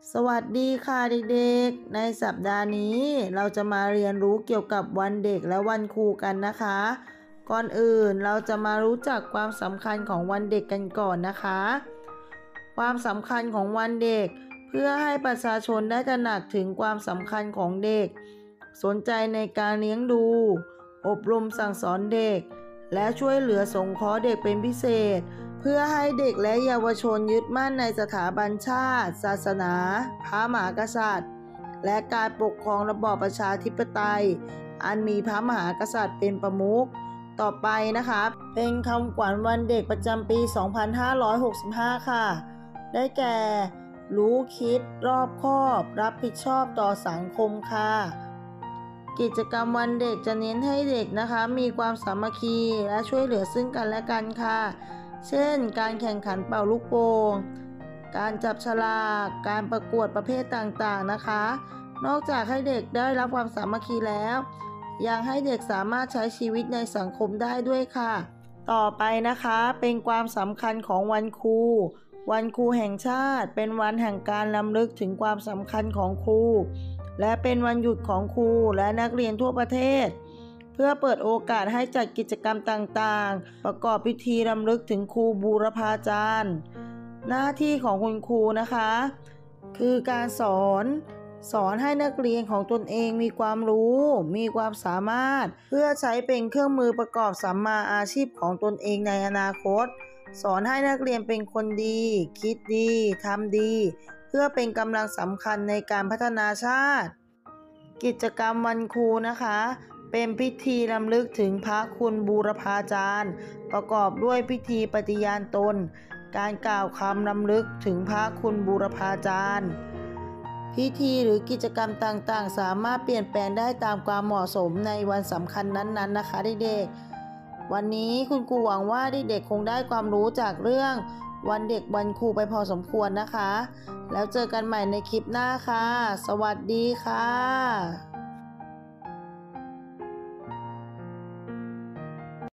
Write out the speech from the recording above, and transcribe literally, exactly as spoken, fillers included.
สวัสดีค่ะเด็กๆ ในสัปดาห์นี้เราจะมาเรียนรู้เกี่ยวกับวันเด็กและวันครูกันนะคะ ก่อนอื่นเราจะมารู้จักความสำคัญของวันเด็กกันก่อนนะคะ ความสำคัญของวันเด็กเพื่อให้ประชาชนได้ตระหนักถึงความสำคัญของเด็ก สนใจในการเลี้ยงดู อบรมสั่งสอนเด็ก และช่วยเหลือสงเคราะห์เด็กเป็นพิเศษเพื่อให้เด็กและเยาวชนยึดมั่นในสถาบันชาติ ศาสนา พระมหากษัตริย์ และการปกครองระบอบประชาธิปไตยอันมีพระมหากษัตริย์เป็นประมุขต่อไปนะคะเป็นคำขวัญวันเด็กประจำปี สองพันห้าร้อยหกสิบห้า ค่ะ ได้แก่ รู้คิดรอบคอบรับผิดชอบต่อสังคมค่ะกิจกรรมวันเด็กจะเน้นให้เด็กนะคะมีความสามัคคีและช่วยเหลือซึ่งกันและกันค่ะเช่นการแข่งขันเป่าลูกโป่งการจับฉลากการประกวดประเภทต่างๆนะคะนอกจากให้เด็กได้รับความสามัคคีแล้วยังให้เด็กสามารถใช้ชีวิตในสังคมได้ด้วยค่ะต่อไปนะคะเป็นความสำคัญของวันครูวันครูแห่งชาติเป็นวันแห่งการรำลึกถึงความสำคัญของครูและเป็นวันหยุดของครูและนักเรียนทั่วประเทศเพื่อเปิดโอกาสให้จัดกิจกรรมต่างๆประกอบพิธีรำลึกถึงครูบูรพาจารย์หน้าที่ของคุณครูนะคะคือการสอนสอนให้นักเรียนของตนเองมีความรู้มีความสามารถเพื่อใช้เป็นเครื่องมือประกอบสัมมาอาชีพของตนเองในอนาคตสอนให้นักเรียนเป็นคนดีคิดดีทำดีเพื่อเป็นกำลังสำคัญในการพัฒนาชาติกิจกรรมวันครูนะคะเป็นพิธีรำลึกถึงพระคุณบูรพาจารย์ประกอบด้วยพิธีปฏิญาณตนการกล่าวคำรำลึกถึงพระคุณบูรพาจารย์พิธีหรือกิจกรรมต่างๆสามารถเปลี่ยนแปลงได้ตามความเหมาะสมในวันสำคัญนั้นๆนะคะเด็กๆวันนี้คุณครูหวังว่าเด็กๆคงได้ความรู้จากเรื่องวันเด็กวันครูไปพอสมควรนะคะแล้วเจอกันใหม่ในคลิปหน้าค่ะสวัสดีค่ะ